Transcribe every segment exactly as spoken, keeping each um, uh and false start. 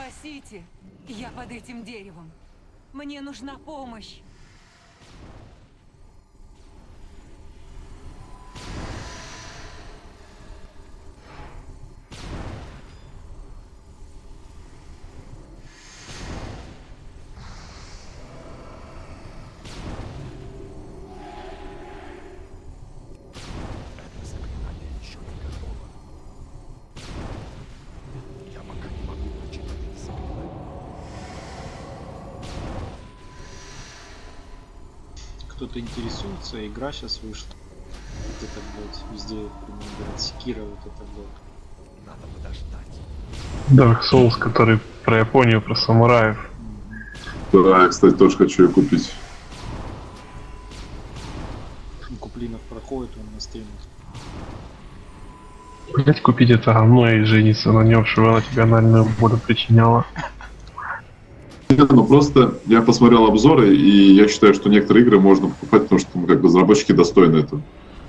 Спасите! Я под этим деревом. Мне нужна помощь. Это заклинание еще не готово. Я пока не могу прочитать это заклинание. Кто-то интересуется, игра сейчас вышла. Вот это, блядь, везде, говорят, Секира, вот это, блядь. Надо подождать. Dark Souls, который про Японию, про самураев. Да, я, кстати, тоже хочу ее купить. Куплинов проходит, он на стриме. Блять, купить это говно и жениться на нем, чтобы она тебе анальную боли причиняла. Нет, ну просто я посмотрел обзоры, и я считаю, что некоторые игры можно покупать, потому что ну, как бы разработчики достойны этого.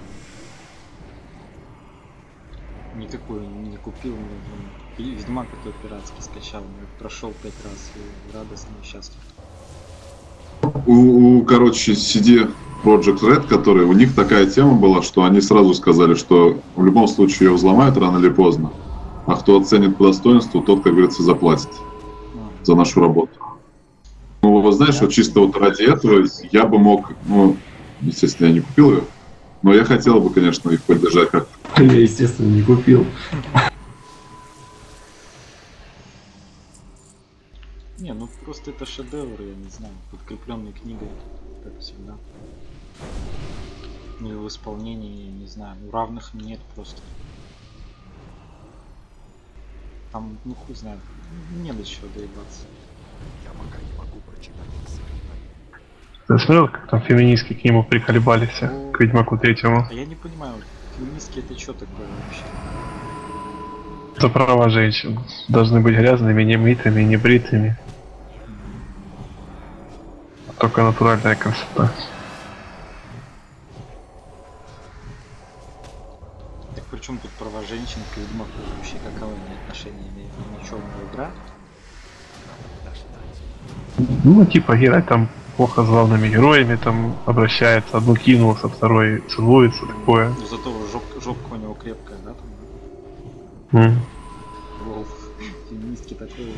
Никакую не купил, ну, Ведьмак какой пиратский скачал, ну, прошел пять раз и радостно и счастлив. У, у, короче, си ди Projekt Red, которые, у них такая тема была, что они сразу сказали, что в любом случае ее взломают рано или поздно, а кто оценит по достоинству, тот, как говорится, заплатит А, за нашу работу. Ну, вот знаешь, вот чисто вот ради этого я бы мог, ну, естественно, я не купил ее, но я хотел бы, конечно, их поддержать как-то. Я, естественно, не купил. не, ну просто это шедевр, я не знаю, подкрепленный книгой, как всегда. Ну и в исполнении, я не знаю, ну равных нет просто. Там, ну хуй знает, не до чего доебаться. Я пока не могу прочитать это заклинание. Ты смотрел, как там феминистки к нему приколебались, а, к Ведьмаку третьему? А я не понимаю, феминистки это что такое вообще? За права женщин. Должны быть грязными, немытыми, небритыми. Только натуральная красота. Так при чем тут права женщин к Ведьмаку вообще, каковы они отношения имеют? Ни чё, игра? Ну, типа, играть там плохо с главными героями, там обращается, одну кинул, со второй целуется, такое. Ну, зато жоп, жопка у него крепкая, да? Там? М. Лол. Феминистки такое.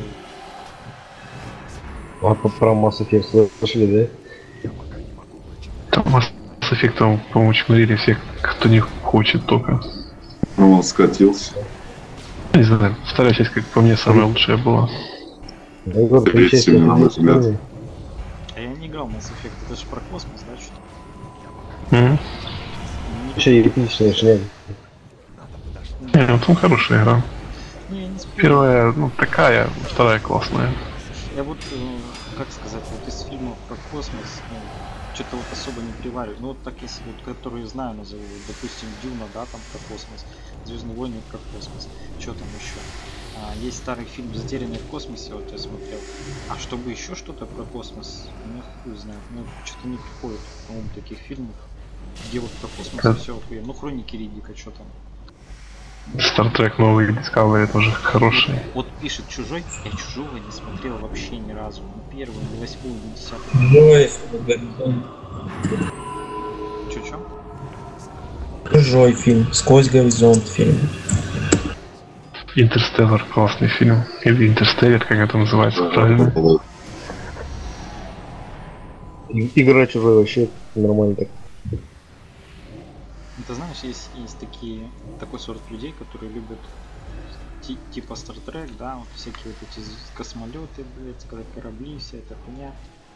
А по- про Mass Effect слышали, да? Я пока не могу прочитать. Там Mass Effect, по-моему, чморили всех, кто не хочет только. Ну, он скатился. Не знаю, вторая часть, как по мне, самая лучшая была. Да, я говорю, Третья, части на мой не взгляд. смотрели. А я не играл в Mass Effect, это же про космос, да, что? М. Вообще эпичная шляпа. Не, ну там хорошая игра. Ну я не спорю. Первая, ну, такая, вторая классная. Я вот, э, как сказать, вот из фильмов про космос, ну, что-то вот особо не привариваю. Ну вот так если вот, которые знаю, назову, вот, допустим, Дюна, да, там про космос, Звездные войны про космос, что там еще? А, есть старый фильм «Затерянный в космосе», вот я смотрел. А чтобы еще что-то про космос, ну хуй знает, ну что-то не приходит, по-моему, таких фильмов, где вот про космос Как? все охуенно. Ну Хроники Риддика, что там? Star Trek новый Discovery тоже хороший. Вот пишет Чужой, я Чужого не смотрел вообще ни разу. Ни первый, ни восьмой, ни десятый. Чужой, Чё-чё? чужой фильм, сквозь горизонт фильм. Интерстеллар классный фильм. Или Интерстеллар, как это называется, Да, правильно? это И- Игра чужой вообще нормально так. Ну, ты знаешь, есть, есть такие, такой сорт людей, которые любят ти- типа Star Trek, да, вот всякие вот эти з- космолеты, блядь, кора- корабли, вся эта хуйня.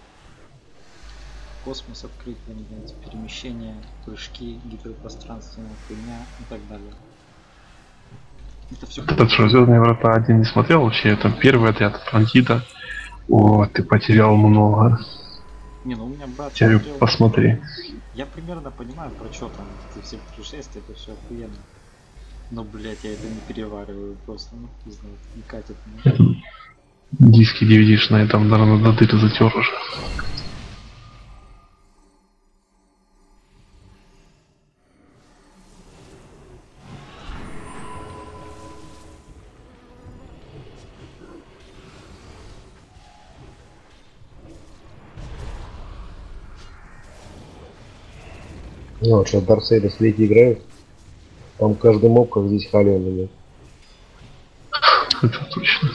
Космос открытый, блядь, перемещение, прыжки, гиперпространственная хуйня и так далее. Это все Этот что, Звездные врата один не смотрел вообще? Там первый отряд Атлантида. О, ты потерял много. Не, ну у меня брат Я говорю, смотрел. посмотри. Я примерно понимаю, про что там, эти все путешествия, это все охуенно. Но, блядь, я это не перевариваю просто, ну, не знаю, не катит мне. Диски ди ви ди-шные там, наверное, до дыры затер уже. Ну, вот что Дарксейда с Лети играют. Там каждый моб, как здесь Халион идет. Это точно.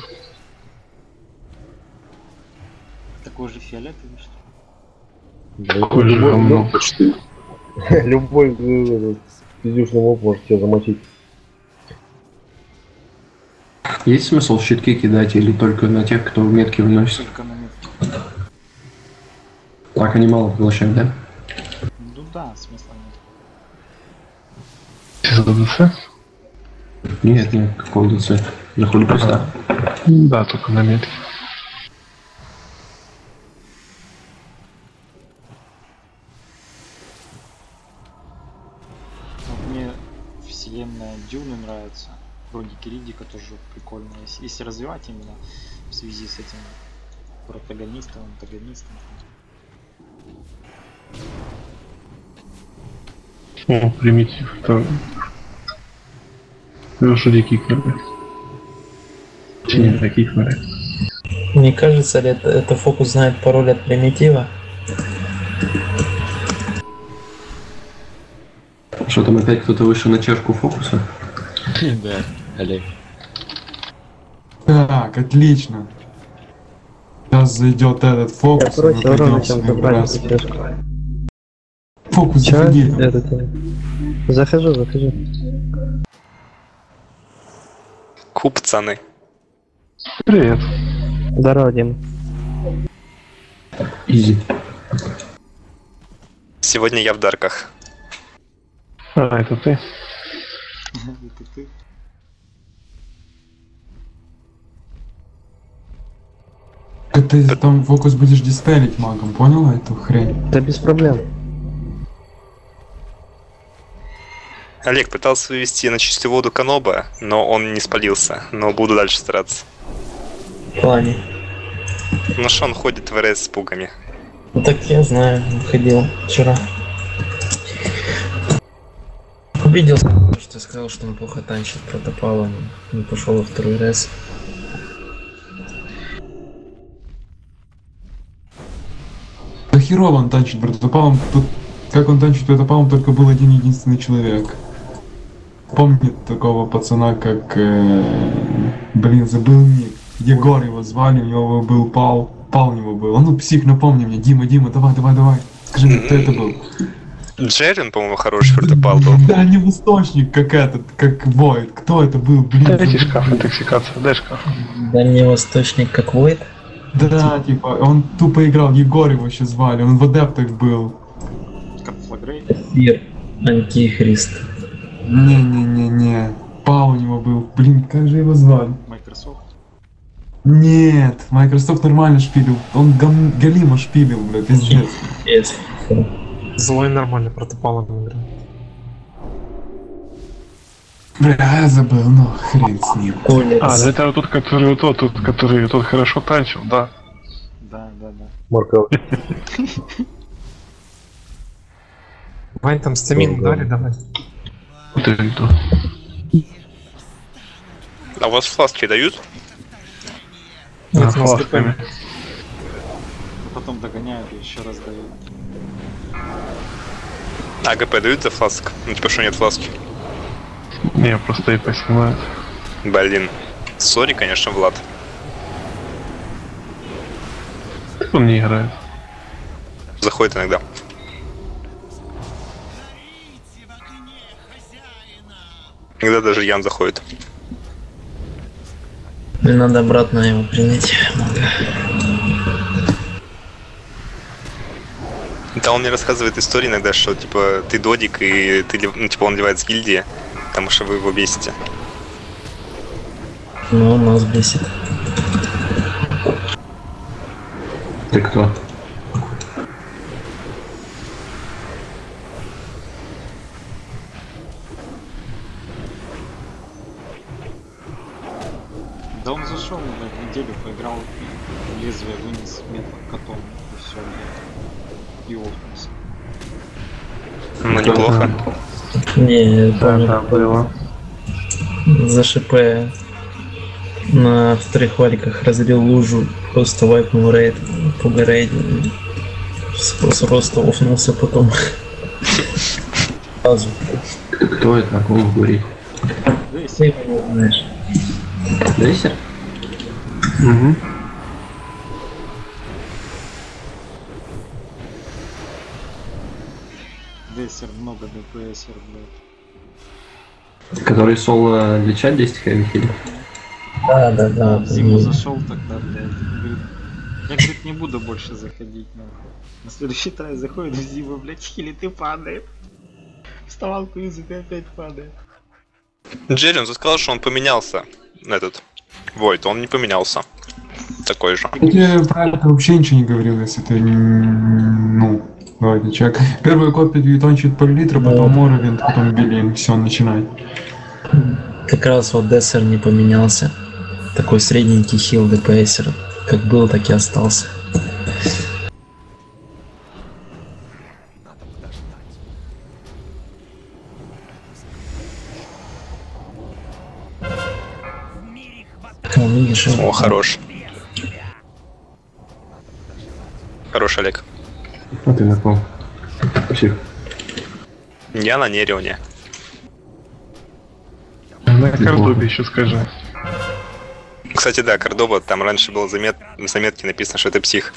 Такой же фиолетовый, что ли? Да, Какой же любой, говно. Почти. любой э, пиздюшный моб может тебя замочить. Есть смысл щитки кидать или только на тех, кто метки выносит? Только на метке. Так они мало поглощают, да? Ну да, смысла нет. За ДЦ? Нет, нет, какого ДЦ? Заходит просто. Да, только на метке. Вот мне вселенная Дюны нравится. Хроники Риддика тоже прикольно. Если, если развивать именно в связи с этим протагонистом, антагонистом. О, примитив. Это... Лошади кикнеры. Нет, кикнеры. Не кажется ли это, это фокус знает пароль от примитива? Что там опять кто-то вышел на чашку фокуса? Да, Олег. Так, отлично. Сейчас зайдет этот фокус. Я и мы короче, пойдем чем с ним забрали раз. чашку. Фокус, Чё? заходи. Этот, э, Захожу, захожу. Купцаны. Привет. Здорово, Дима. Изи. Сегодня я в дарках. А, это ты? Это ты? Ты там фокус будешь диспелить магом, понял эту хрень? Да без проблем. Олег пытался вывести на чистую воду Каноба, но он не спалился. Но буду дальше стараться. В плане. Ну что он ходит в РС с пугами. Ну так я знаю, ходил вчера. Обиделся, что сказал, что он плохо танчит протопалом. Не пошел во второй раз. Да херово он танчит протопалом. Тут, как он танчит протопалом, только был один единственный человек. Помнит такого пацана, как... Э, блин, забыл ник. Егор его звали, у него был Пал. Пал у него был. А ну, псих, напомни мне. Дима, Дима, давай, давай, давай. Скажи мне, кто это был? Джерин, по-моему, хороший протопал был. Да, не восточник, как этот, как Войд. Кто это был, блин? Дайте шкаф, интоксикация, дай шкаф. Дальневосточник как Войд? Да, типа, он тупо играл, Егор его еще звали, он в адептах был. Как Флагрей? Эфир. Антихрист. Не-не-не-не. Пал у него был. Блин, как же его звали? Microsoft? Нет, Microsoft нормально шпилил. Он гам... Галима шпилил, бля, пиздец. Yes. Злой нормально протопалом играет. Бля, я забыл, ну хрен с ним. А, да это вот тот, который вот тот, тот, который тот хорошо танчил, да. Да, да, да. Марков. Вань, там стамин дали, давай. Вот это кто. А у вас фласки дают? Да, Нет, у нас фласками. Потом догоняют и еще раз дают. А ГП дают за фласк? Ну типа что нет фласки? Не, просто и поснимают. Блин. Сори, конечно, Влад. Он не играет. Заходит иногда. Иногда даже Ян заходит. Мне надо обратно его принять. Да, он мне рассказывает истории иногда, что типа ты додик и ты, ну, типа он ливает с гильдии, потому что вы его бесите. Ну, он нас бесит. Ты кто? Да он зашел на эту неделю, поиграл, лезвие вынес метод котом, и все, и офнулся. Ну неплохо. Не, я Да, помню, да, было. за ШП на вторых валиках разлил лужу, просто вайпнул рейд, по рейде, с, с роста офнулся потом. Сразу. Кто это, о ком говорит? Ты его знаешь. Дейсер? Угу. Дейсер много ДПСер, блядь. Который соло лечать десять хэмихили? Да, да, да. В зиму зашел тогда, блядь. Говорит, я, говорит, не буду больше заходить, нахуй. На следующий трай заходит в зиму, блядь, хилит и падает. Вставалку юзает и опять падает. Джерри, ты сказал, что он поменялся. Этот. Войт, он не поменялся. Такой же. Я про это вообще ничего не говорил, если ты... Ну, давайте чек. Первый код танчит пол литра, потом Моровинт, потом Билин. Все, начинай. Как раз вот Дессер не поменялся. Такой средненький хил ДПСер. Как был, так и остался. О, хорош. Хорош, Олег. А ты на ком? Псих. Я на Нерионе. На Кордобе еще скажи. Кстати, да, Кордоба, там раньше было замет... в заметке написано, что это псих.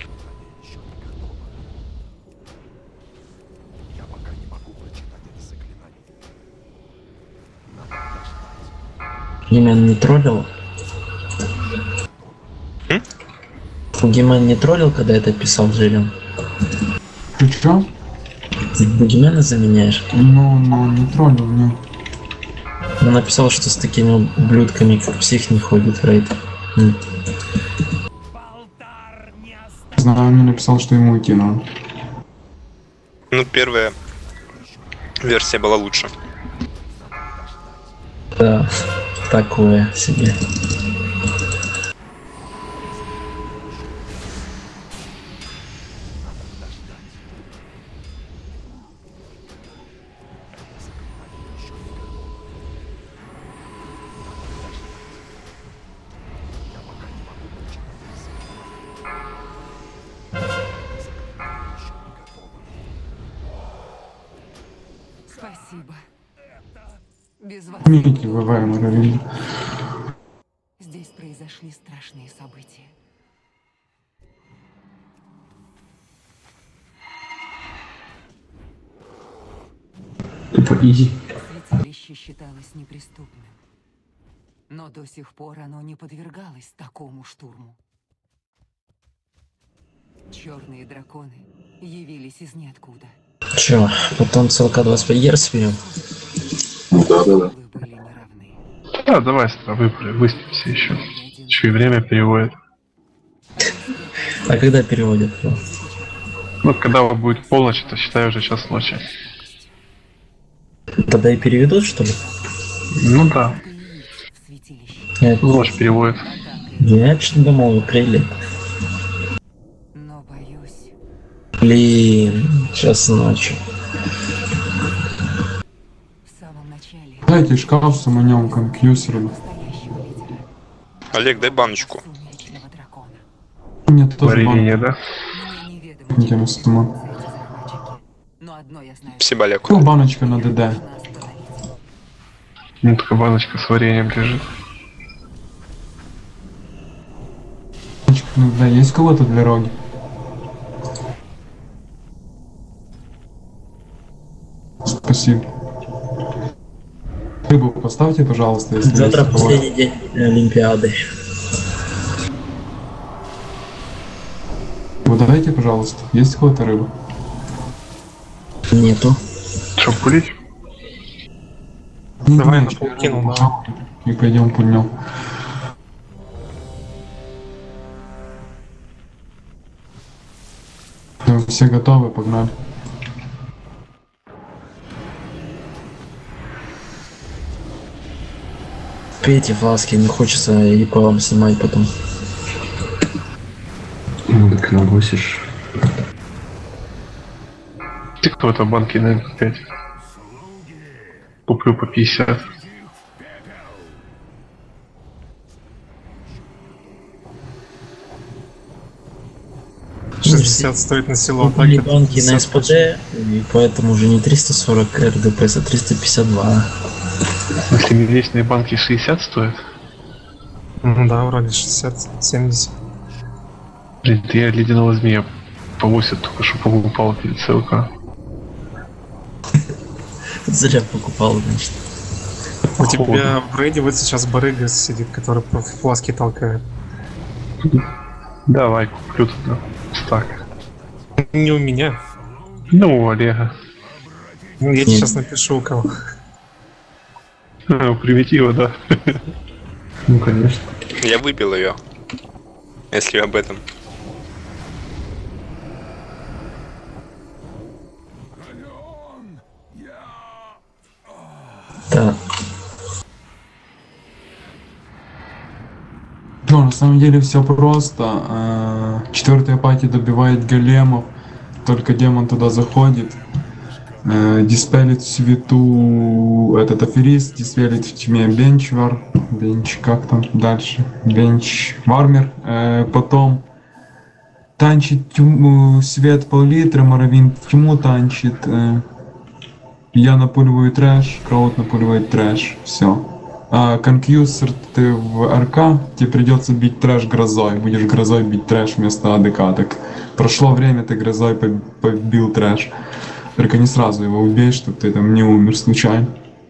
Я пока не могу прочитать это заклинание. Гимен не троллил? М? Гимен не троллил, когда это писал Джерри? Ты чё? Ты Бугимена заменяешь? Ну, ну, не троллил, не. Он написал, что с такими ублюдками, как псих, не ходит в рейд. М. Знаю, он мне написал, что ему идти надо. Ну, первая версия была лучше. Да, такое себе. Спасибо. Без вас Мики, ВВ, Моровинт. здесь произошли страшные события. Тупо изи. Святилище считалось неприступным. Но до сих пор оно не подвергалось такому штурму. Черные драконы явились из ниоткуда. Чё, потом целка двадцать пять герц берем? Ну да, да, да. Вы были неравны. Да, давай с тобой выспимся еще. Еще и время переводит. А когда переводят его? Ну, когда вот будет полночь, то считай уже час ночи. Тогда и переведут, что ли? Ну да, В святилище. Я, ночь переводит. я что думал, апреле. Но боюсь, Блин, сейчас ночью. в самом начале Дайте шкаф с самонем конкьюсером. настоящего лидера, Олег, дай баночку. сумеречного дракона. Мне тоже Варенье, банк. да? Мне неведомо, Тема с ума. эти захватчики. Но одно я знаю. Спасибо, Олег. Ну, баночка на ДД. Нужно остановить. Ну, только баночка с вареньем лежит. Баночка на ДД. Есть у кого-то для роги? Спасибо. Рыбу поставьте, пожалуйста, если Завтра есть у кого. последний день Олимпиады. Вы давайте, пожалуйста. Есть у кого-то рыба? Нету. Что, курить? Не, Давай не, на чё, полкину, рыбу да. И пойдем пульнем. Всё, все готовы, погнали. Пейте фласки, не хочется и по вам снимать потом. Ну так набросишь. Ты кто это банки на пять? Куплю по пятьдесят. шестьдесят стоит на село. Купили банки на СПД, и поэтому уже не триста сорок эр дэ пэ эс, а триста пятьдесят два. В смысле, миличные банки шестьдесят стоят? Ну да, вроде шестьдесят-семьдесят. Блин, ты я ледяного змея по восемь только что покупал перед ЦЛК. Зря покупал, значит. У тебя в рейде вот сейчас барыга сидит, который фласки толкает. Давай, куплю туда стак. Не у меня. Ну, у Олега. Ну, я тебе сейчас напишу у кого. А, у примитива, да. Ну, конечно. Я выбил ее. Если об этом. Да. Ну, на самом деле все просто. Четвертая пати добивает големов, только демон туда заходит, диспелит в свету этот аферист, диспелит в тьме бенчвар, бенч, как там дальше, бенч вармер, потом танчит тьму, свет пол-литра, Моровин тьму танчит, я напуливаю трэш, Краут напуливает трэш, все. А, конкьюсер ты в РК, тебе придется бить трэш грозой, будешь грозой бить трэш вместо АДК, так прошло время, ты грозой побил трэш, только не сразу его убей, чтобы ты там не умер случайно.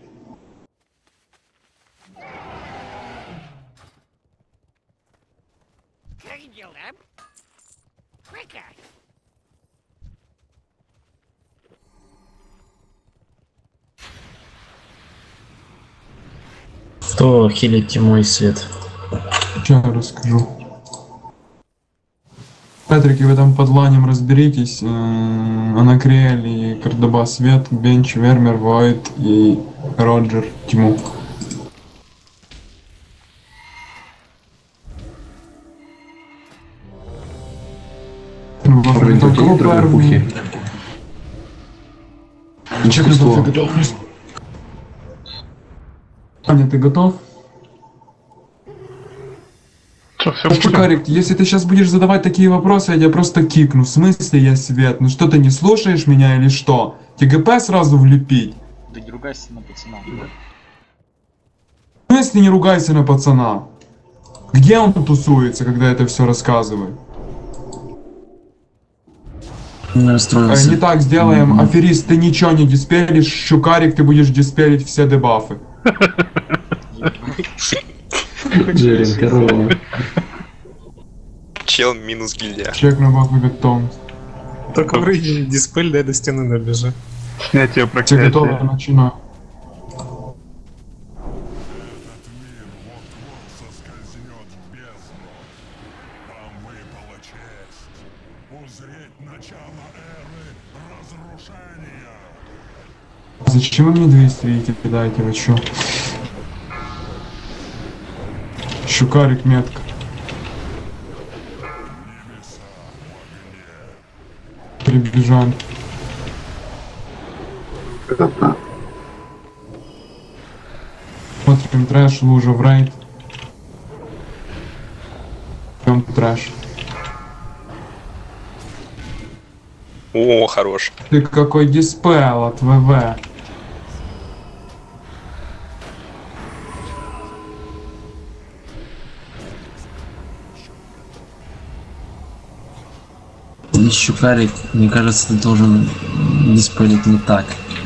Кто хилит тьмой свет? Сейчас я расскажу. Патрики, вы там под ланем разберитесь. Анакриэль и Кордоба свет, Бенч, Вермер, Войд и Роджер тьму. Чек на готовность. Аня, ты готов? Что, все Шукарик, если ты сейчас будешь задавать такие вопросы, я тебя просто кикну. В смысле я свет? Ну что, ты не слушаешь меня или что? ТГП сразу влепить? Да не ругайся на пацана. Ну если не ругайся на пацана. Где он тусуется, когда это все рассказывает? Не расстроился. А, не так сделаем. Mm-hmm. Аферист, ты ничего не диспелишь. Щукарик, ты будешь диспелить все дебафы. Чел минус гильдия. Чек на бафы готовность. Только в рейде диспель, дай до стены добежи. Снятие проклятия. Все готово, начинаю. Зачем вы мне двести видите, кидаете, вы чё? Щукарик метка. Прибежали. Смотрим трэш, лужа в рейд. Идем трэш. О, хорош. Ты какой диспел от ВВ. Щукарик, мне кажется, ты должен диспелить не так.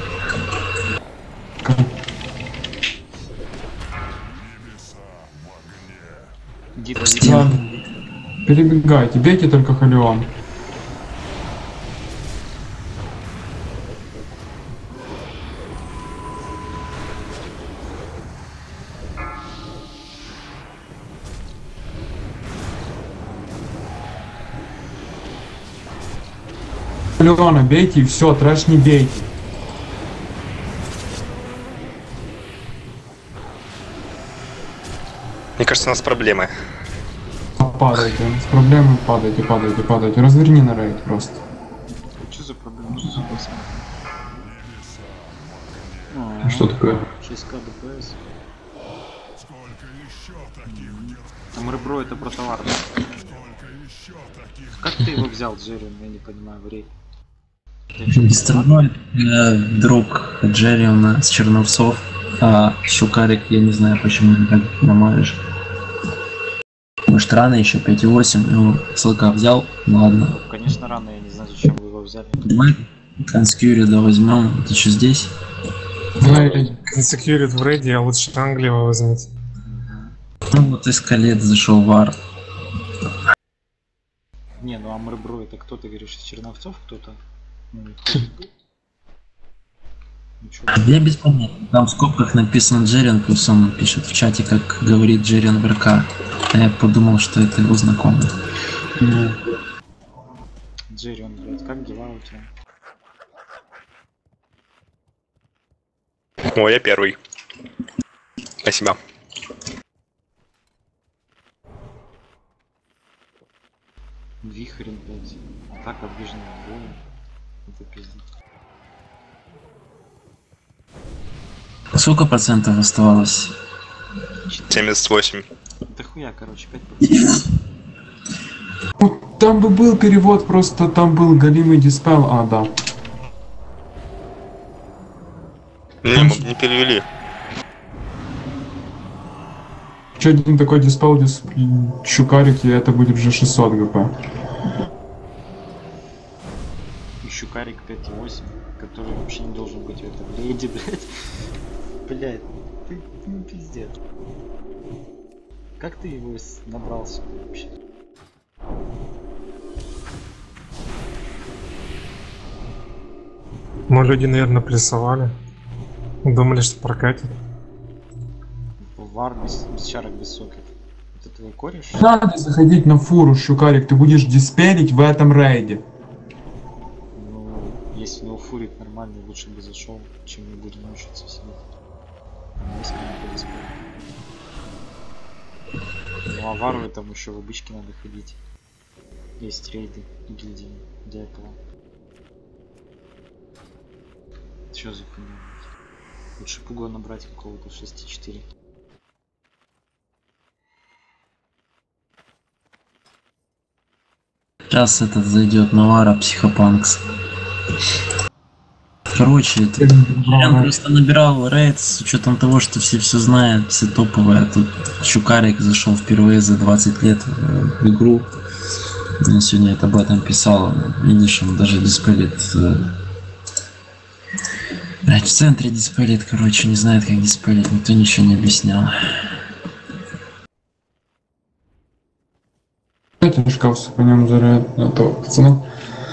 Да. Перебегайте, бейте только Халион. Халиона бейте и все, трэш не бейте. Мне кажется, у нас проблемы. Падайте, с проблемой падайте, падайте, падайте. Разверни на рейд просто. Что за проблема? Что за проблема? А что такое? шесть ка ДПС. Там ребро это про товар. Как ты его взял, Джеррион? Я не понимаю, в рейд. Мистер Ной, э, друг Джерриона с Черновцов, а Щукарик, я не знаю, почему не так намажешь. Может, рано еще пять и восемь, ну, СЛК взял, ну ладно. Конечно, рано, я не знаю, зачем вы его взяли. Давай Конскьюри да возьмем, ты что здесь? Консекьюрит в рейде, а лучше Англию возьмите. Ну вот из колец зашел вар. Не, ну Амрбро это кто, ты говоришь, из Черновцов кто-то? Ну, кто-то был? Я без понятия. Там в скобках написано Джеррион, плюс он пишет в чате, как говорит Джеррион в РК. А я подумал, что это его знакомый. Джеррион, блядь, как дела у тебя? О, я первый. Спасибо. Вихрен, блядь. Так обиженный бой. Это пиздец. Сколько процентов оставалось? семьдесят восемь. Да хуя, короче, пять процентов. Ну, там бы был перевод, просто там был галимый диспел, а, да. Не, мы не перевели. Еще один такой диспел, дисп... Щукарик, и это будет уже шестьсот гп. И Щукарик пять и восемь, который вообще не должен быть в этом рейде, блядь. Блядь, ты, ну пиздец. Как ты его набрался вообще? Ну, люди, наверное, прессовали. Думали, что прокатит. Вар без, без чарок, без сокет. Это твой кореш? Надо заходить на фуру, Щукарик, ты будешь диспелить в этом рейде. Ну, если его фурит нормально, лучше бы зашел, чем мы будем мучиться сидеть. Если не по диспелю. Ну, а вару там еще в обычке надо ходить. Есть рейды гильдии для этого. Чё за хуйня? Лучше пугу набрать какого-то шесть и четыре. Сейчас этот зайдет Навара Психопанкс. Короче, это я просто набирал рейд с учетом того, что все все знают, все топовые. А тут Щукарик зашел впервые за двадцать лет в игру. Я сегодня это об этом писал. Видишь, он даже диспелит. В центре диспелит, короче, не знает, как диспелить, никто ничего не объяснял. Давайте шкаф по нему заряд на того пацана.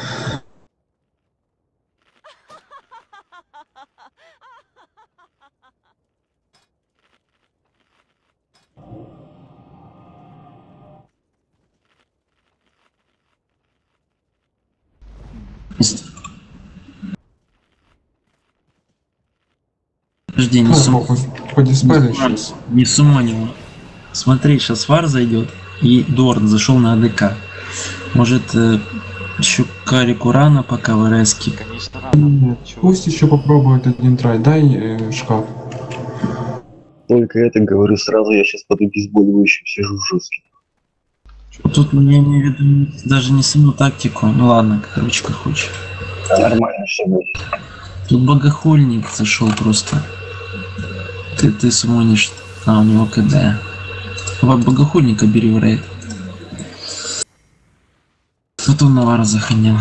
Подожди, не сум... по диспелю сейчас. Не суммань его. Смотри, сейчас вар зайдет, и Дорн зашел на АДК. Может, э, Щукарику рано пока в РСке? Конечно, рано. Нет, пусть еще попробует один трай. Дай э, шкаф. Только это говорю сразу, я сейчас под обезболивающим сижу жесткий. Тут я имею в виду даже не саму тактику. Ну ладно, короче, как хочешь. Нормально все будет. Тут богохульник зашел просто. Ты, ты сумонишь. А, у него КД. Богохульника бери в рейд. Тут он Навара заханил.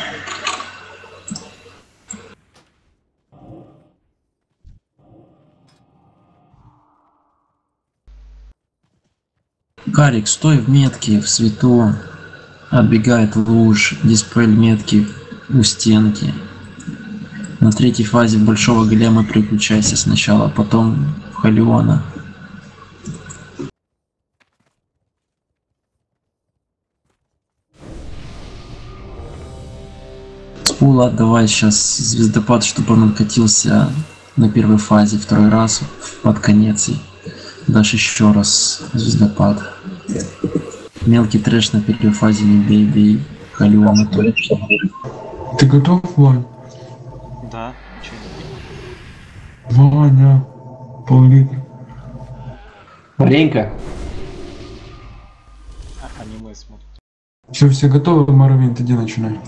Карик, стой в метке, в свету. Отбегает луж, диспель метки у стенки. На третьей фазе большого голема переключайся сначала, а потом в Халиона. С пула отдавай сейчас звездопад, чтобы он откатился на первой фазе второй раз под конец. И дашь еще раз звездопад. Мелкий трэш на первой фазе не бей, бей Халиона. Ты готов, Вань? Да, чё Ваня, пол-литра. Маленько. а, аниме смотрит. Все, все готовы, Моровинт, иди начинай.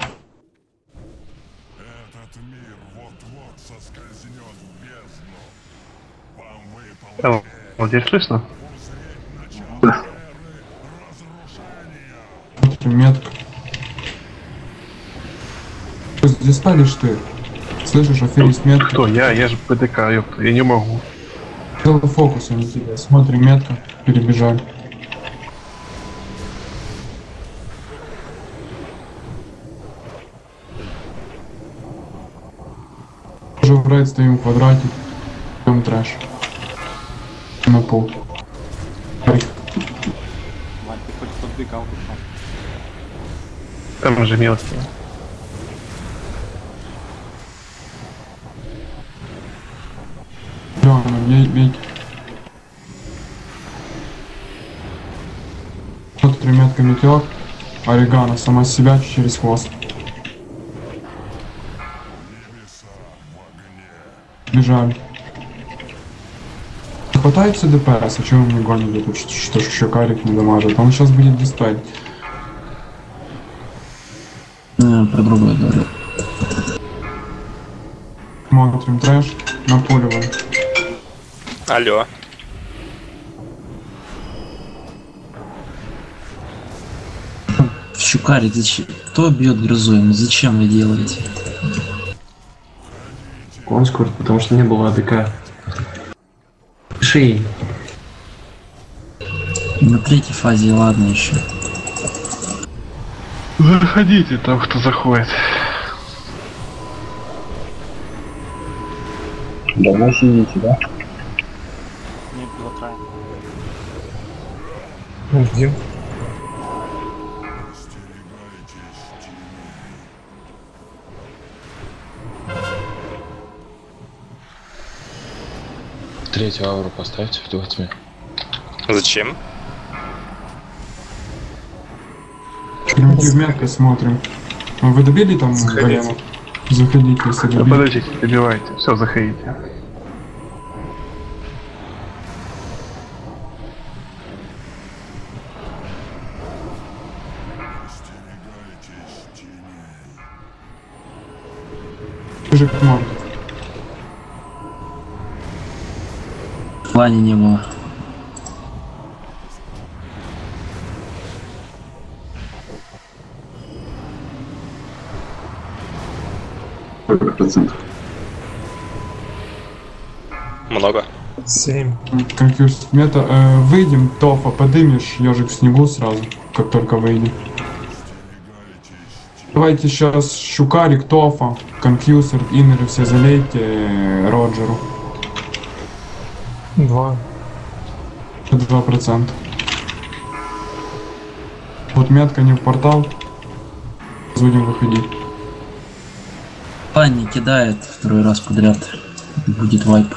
Там, вот здесь слышно? Метка. Здесь ставишь ты? Слышишь, аферист метка? Кто? Я, я же ПДК, ёпта, я не могу. Сделай фокус, а не тебя. Смотрим, метка, перебежали. Уже в райд стоим в квадрате. Идем трэш. На пол. Вань, ты хоть подбегал бы там. Там же мелкие. Да, бей, бей. Вот три метка метеор. Орегано сама себя через хвост. Бежали. Хватается ДПС, а чего вы мне гоните тут, что, что еще карик не дамажит? Он сейчас будет диспель. Ну, про другое говорю. Смотрим трэш, напуливаем. Алло. Щукарик, зачем? Кто бьет грозой? Ну зачем вы делаете? Конскурт, потому что не было АДК. Пиши. На третьей фазе, ладно еще. Заходите там, кто заходит. Давно сидите, да? Нет, пилотрай. Ну, где? Третью ауру поставьте в двадцать. Зачем? Примитив меткой смотрим. А вы добили там голема? Заходите, если Да добили. подождите, добивайте. Все, заходите. Жик морд. В плане не было. Сколько процентов? Много. Семь. Конфьюз мета. Э, выйдем, тофа, подымешь ежик в снегу сразу, как только выйдем. Давайте сейчас Щукарик, Тофа, Конфьюзер, Иннеры все залейте э, Роджеру. Два. Два процента. Вот метка не в портал. Будем выходить. План не кидает второй раз подряд. Будет вайп.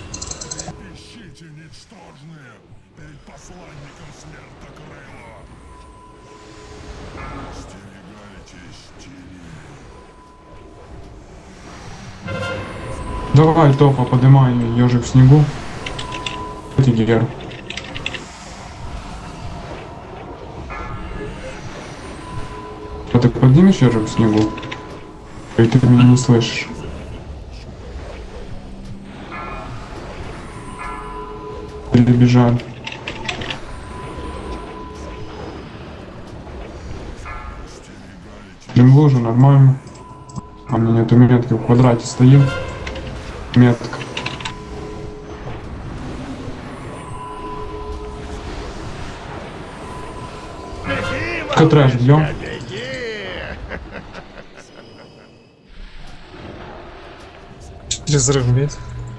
Давай, Тофа, поднимай ежик в снегу. Тигер. А ты поднимешь ежик в снегу? И ты меня не слышишь. Перебежали. Блин, лужа нормально. А у меня нету метки, в квадрате стоим. Метка. Трэш бьем. Разрыв бить.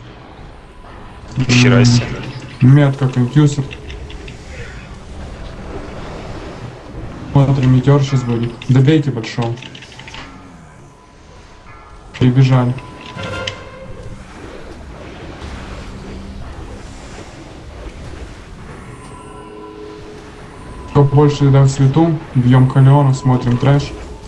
Хера себе. Метка, конфьюзер. Смотрим, метеор сейчас будет. Добейте большого. Прибежали. Кто больше да в свету, бьем Халеона, смотрим трэш.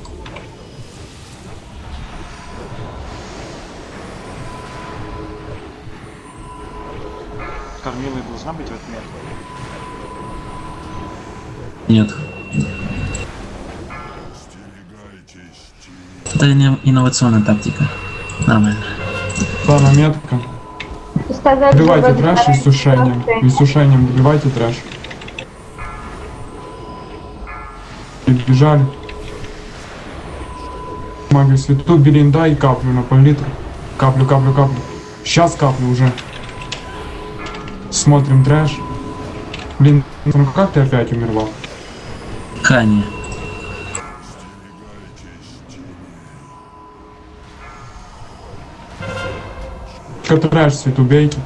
Кормилой должна быть в этом метке? Нет. Это инно- инновационная тактика. Нормально. Самая метка. Добивайте трэш иссушением. Иссушением добивайте трэш. Бежали. Магию свету, белинда и каплю на пол-литра. Каплю, каплю, каплю. Сейчас каплю уже. Смотрим трэш. Блин, ну как ты опять умерла? Хани. Трэш свет убейте.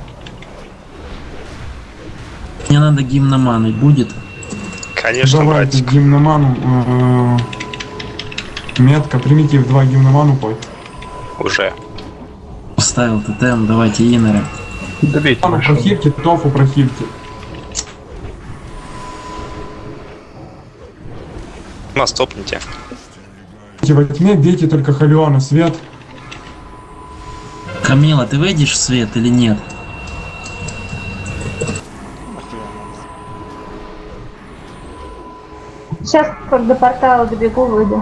Мне надо гимноманы, будет? Конечно, давайте братик. Гимноману. Э, метка, примитив два гимноману пой. Уже. Поставил тотем, давайте инеры. Добейте Тофу прохильте, тофу прохильте. Нас топните. Во тьме бейте только Халиона, свет. Камила, ты выйдешь в свет или нет? Сейчас, как до портала добегу, выйду.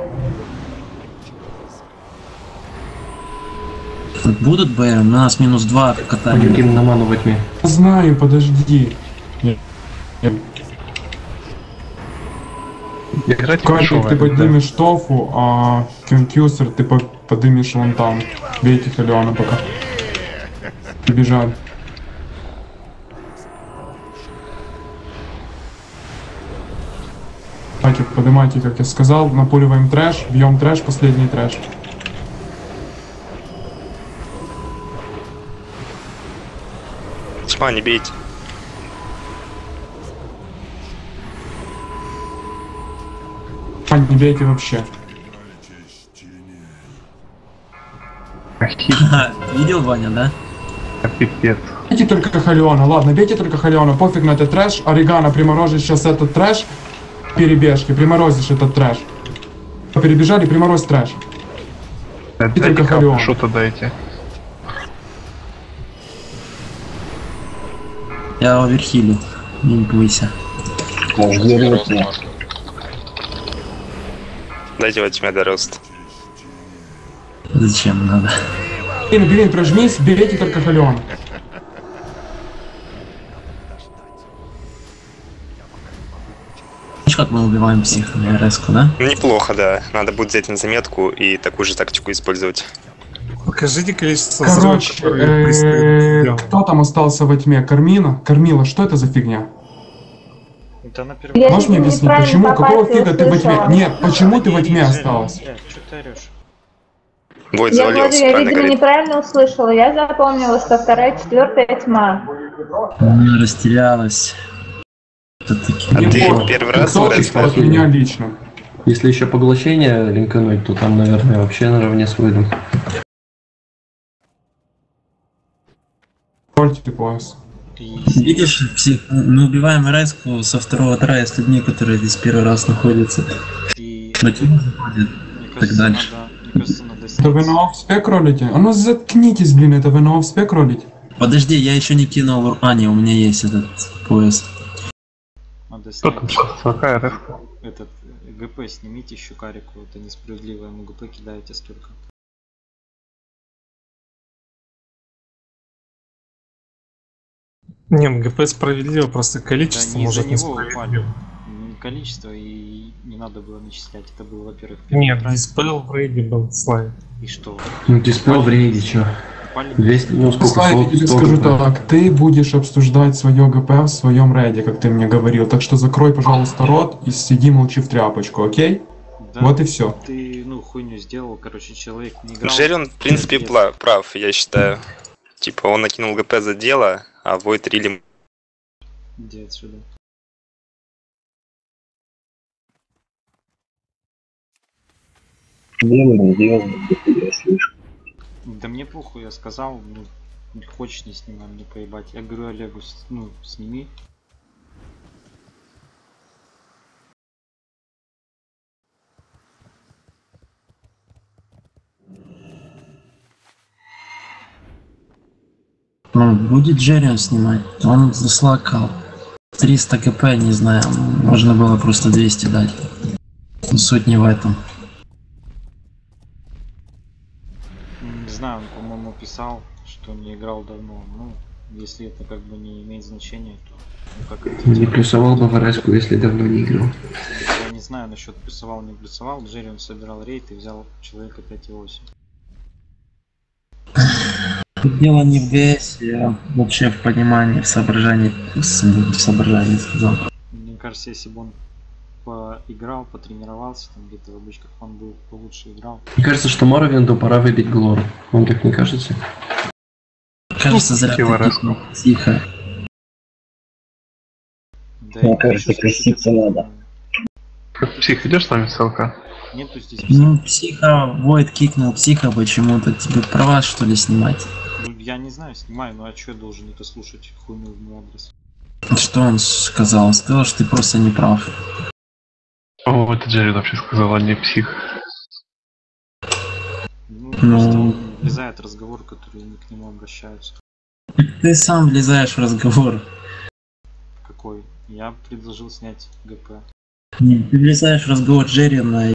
Будут БР? У нас минус два катания. Гимноману во тьме. Знаю, подожди. Катик, ты поднимешь тофу, а Кюнкюсер ты по поднимешь вон там. Бейте Халиона пока. Побежали. Катик, поднимайте, как я сказал, напуливаем трэш, бьем трэш, последний трэш. Тьма, не бейте. А, не бейте вообще. Видел, Ваня, да? Пипец. Бейте только Халиона, ладно, бейте только Халиона, пофиг на этот трэш. Орегано, приморозишь сейчас этот трэш. Перебежки, приморозишь этот трэш. Перебежали, приморозь трэш. И только Халиона. Что-то дайте. Я оверхилю. Не бойся. Дайте во тьме до роста. Зачем надо? Блин, блин, прожмись, берите только Халиона. Видишь, как мы убиваем всех на РС-ку, да? Неплохо, да. Надо будет взять на заметку и такую же тактику использовать. Покажите количество Короче, взрывов, которые э, предстоит. кто там остался во тьме? Кармина? Кармила, что это за фигня? Да на Я Можешь мне объяснить, неправильно почему, по какого пальцу фига ты во тьме? услышала. Нет, почему ты во тьме осталась? Войд Я говорю, завалился, я, правильно видимо, говорит. неправильно услышала. Я запомнила, что вторая, четвертая тьма. Она растерялась. Это А ты понял. первый раз Кто в Red от Spot? меня лично? Если еще поглощение линкануть, то там, наверное, вообще наравне с выйдем. Польте ты пояс. Видишь, всех, мы убиваем РС-ку со второго трая с людьми, которые здесь первый раз находятся. На тему заходят и так дальше. Это вы на офспек ролите? А ну заткнитесь, блин, это вы на офспек ролите? Подожди, я еще не кинул... А, не, у меня есть этот поезд. Надо Что там снять сейчас? Какая РФ? этот ГП снимите еще карику, это несправедливо, ему ГП кидаете столько. Не, ГП справедливо, просто количество Да не может из-за не него упали. справедливо. Не количество и не надо было начислять. Это было, во-первых, Нет, трай. диспел в рейде был слайд. И что? Ну, дисплей в рейде, чё? Упали? двести, ну сколько, Слайд, я тебе сто скажу ГП. так, ты будешь обсуждать свое ГП в своем рейде, как ты мне говорил. Так что закрой, пожалуйста, рот и сиди молчи в тряпочку, окей? Да, Вот и все. Ты, ну, хуйню сделал, короче, человек не играл. Джерри, он, в принципе, Пиздец. пла- прав, я считаю. Типа, он накинул ГП за дело, а Войд рили... Иди отсюда. Дело не дело, я слышу. Да мне похуй, я сказал, ну, не хочешь, не снимай, мне поебать. Я говорю Олегу, с- ну, сними. Ну, будет Джеррион снимать. Он заслакал. триста КП, не знаю. Можно было просто двести дать. Но суть не в этом. знаю, он, по-моему, писал, что не играл давно. Ну, если это как бы не имеет значения, то ну, как хотите. Не плюсовал бы в ареску, если давно не играл. Я не знаю насчет плюсовал, не плюсовал. Джерри он собирал рейд и взял человека пять и восемь. Дело не в ГС, а вообще в понимании, в соображении, в соображении сказал. Мне кажется, если бы он поиграл, потренировался, там где-то в обычках он бы получше играл. Мне кажется, что Моровинду пора выбить Глору. Вам так не кажется? Кажется, зря ты пикнул. Тихо. Да, Мне кажется, креститься надо. Псих, идешь с нами в СЛК? Нету здесь Ну, психа, Войд кикнул психа почему-то. Тебе права, что ли, снимать? Ну, я не знаю, снимаю, но а что я должен это слушать хуйню в мой адрес? Что он сказал? Он сказал, что ты просто не прав. О, это Джерри вообще сказал, а не псих. Ну, Ну. просто он влезает в разговор, который не к нему обращаются. Ты сам влезаешь в разговор. Какой? Я предложил снять ГП. Ты влезаешь в разговор Джерри на